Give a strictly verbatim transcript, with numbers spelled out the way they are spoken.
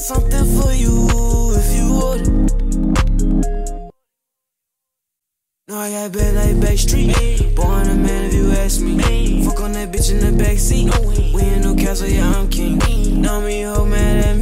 something for you if you order. No, I got bad like Backstreet. Born a man if you ask me. Fuck on that bitch in the backseat. We in New Castle, yeah, I'm king. Know me, ho, mad at me.